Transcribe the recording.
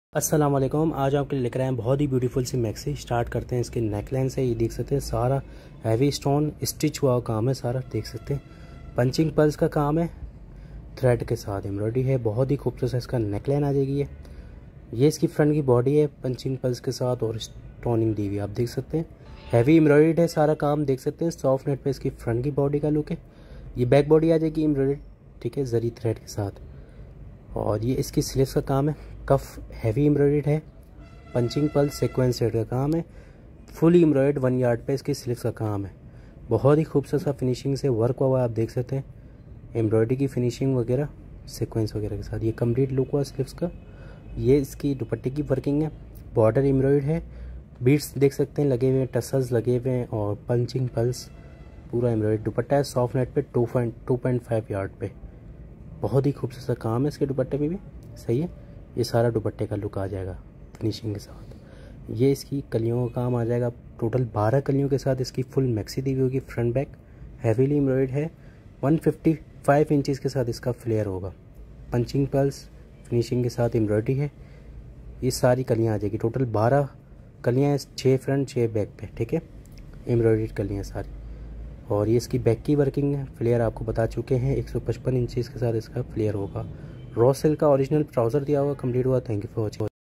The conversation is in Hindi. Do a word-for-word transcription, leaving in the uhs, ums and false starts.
अस्सलाम वालेकुम। आज आपके लिए लेकर आए हैं बहुत ही ब्यूटीफुल सी मैक्सी। स्टार्ट करते हैं इसके नेकलाइन से। ये देख सकते हैं सारा हैवी स्टोन स्टिच हुआ काम है, सारा देख सकते हैं। पंचिंग पल्स का काम है, थ्रेड के साथ एम्ब्रॉयडरी है। बहुत ही खूबसूरत इसका नेकलाइन आ जाएगी। ये ये इसकी फ्रंट की बॉडी है पंचिंग पल्स के साथ और स्टोनिंग दी हुई आप देख सकते हैं। हैवी एम्ब्रॉयडरी है सारा काम देख सकते हैं। सॉफ्ट नेट पे इसकी फ्रंट की बॉडी का लुक है। ये बैक बॉडी आ जाएगी एम्ब्रॉयडरी, ठीक है, जरी थ्रेड के साथ। और ये इसकी स्लीव्स का काम है। कफ हैवी एम्ब्रॉयडर्ड है। पंचिंग पल्स सीक्वेंस सेट का काम है। फुली एम्ब्रॉयड वन यार्ड पे इसकी स्लीव्स का काम है। बहुत ही खूबसूरत सा फिनिशिंग से वर्क हुआ आप देख सकते हैं। एम्ब्रॉयडरी की फिनिशिंग वगैरह सीक्वेंस वगैरह के साथ ये कंप्लीट लुक हुआ स्लीव्स का। ये इसकी दुपट्टे की वर्किंग है। बॉर्डर एम्ब्रॉयड है। बीड्स देख सकते हैं लगे हुए हैं, टसल्स लगे हुए हैं और पंचिंग पल्स पूरा एम्ब्रॉयड दुपट्टा है। सॉफ्ट नेट पे two point two point five yard पे बहुत ही खूबसूरत सा काम है इसके दुपट्टे में भी। सही है। ये सारा दुपट्टे का लुक आ जाएगा फिनिशिंग के साथ। ये इसकी कलियों का काम आ जाएगा। टोटल बारह कलियों के साथ इसकी फुल मैक्सी दी हुई होगी। फ्रंट बैक हैवीली एम्ब्रॉयड है। वन फिफ्टी फाइव इंचज़ के साथ इसका फ्लेयर होगा। पंचिंग पल्स फिनिशिंग के साथ एम्ब्रॉयडरी है। ये सारी कलियाँ आ जाएगी। टोटल बारह कलियाँ हैं, छः फ्रंट छः बैक पे, ठीक है। एम्ब्रॉयडरी कलियाँ सारी। और ये इसकी बैक की वर्किंग है। फ्लेयर आपको बता चुके हैं। एक सौ पचपन इंचज़ के साथ इसका फ्लेयर होगा। रॉ सिल्क का ओरिजिनल ट्राउज़र दिया हुआ कंप्लीट हुआ। Thank you for watching.